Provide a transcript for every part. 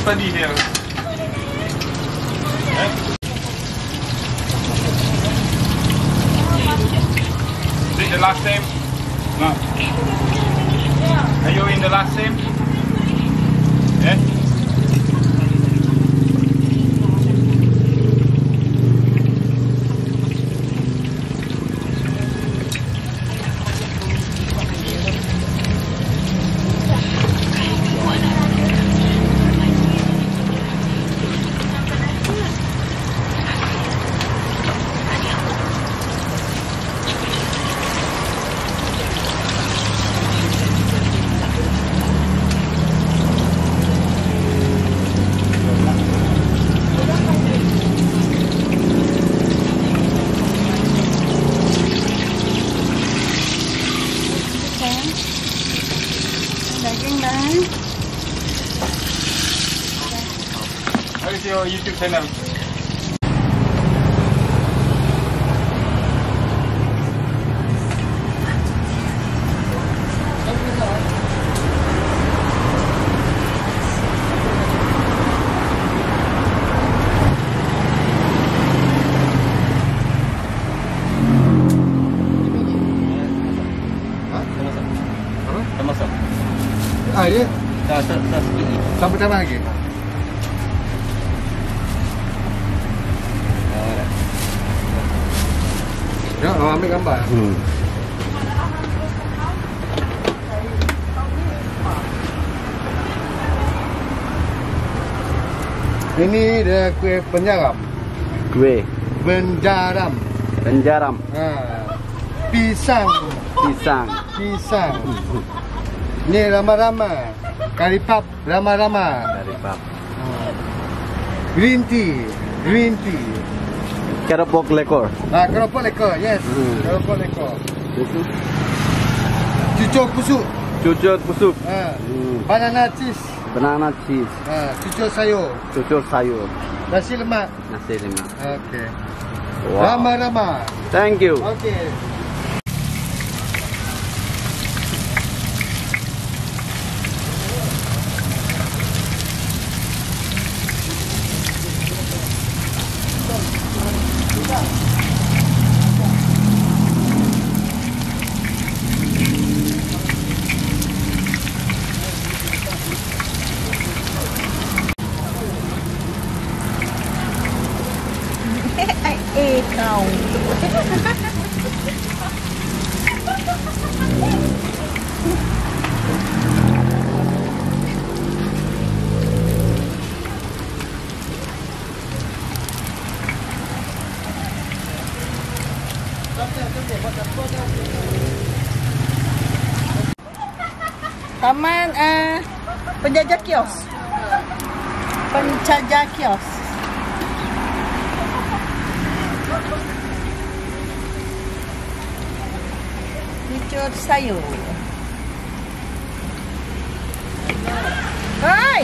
study here. Is it the last time? No. Are you in the last time? Yeah? What is your YouTube channel? Ah, ya? Tak sikit. Sampai tambah lagi? Ya, ambil gambar. Ini dia kuih penjaram. Kuih Penjaram. penjaram. Pisang. Pisang. Pisang. Ini rama-rama. Karipap rama-rama. Dari pap. Green tea. Green tea. Keropok lekor. Keropok lekor. Yes. Keropok lekor. Cucuk kusuk. Cucur pusuk. Banana cheese. Banana cheese. Cucuk sayur. Cucur sayur. Nasi lemak. Nasi lemak. Okey. Wow. Rama-rama. Thank you. Okey. Kau. Taman penjajah kios. Penjajah kios. Cucur sayur. Hai.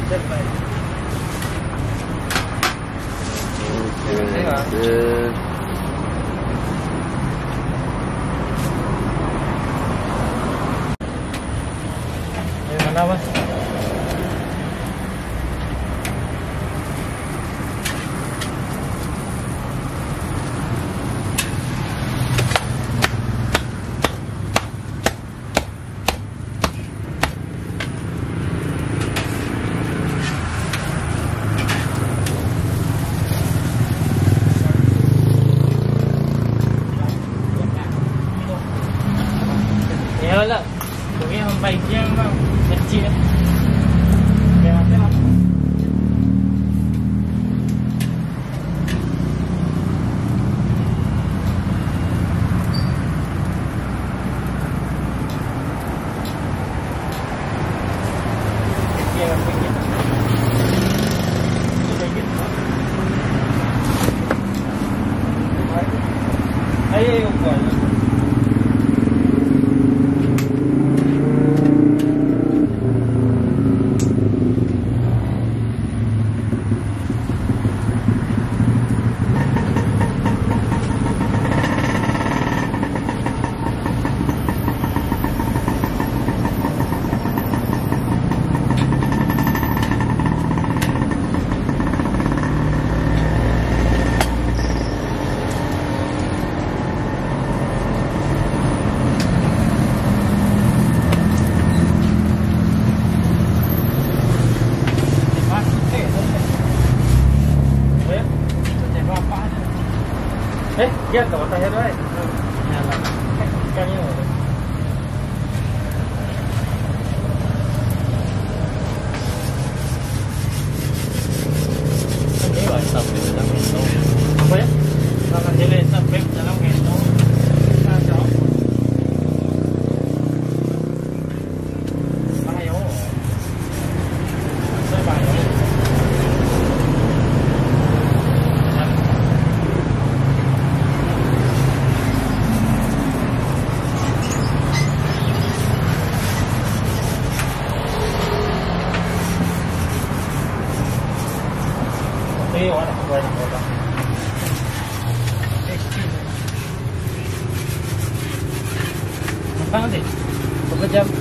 Mana mas? Ya lah, tu yang baik yang kecil. Ya, tengok. Ayo, buat. Dia kat atas head right. Yalah. Kan ni. Ini lah sampai dalam itu. Apa ya? Kalau dia sampai dalam itu. Macam. Ayo. Sampai. Berapa jam?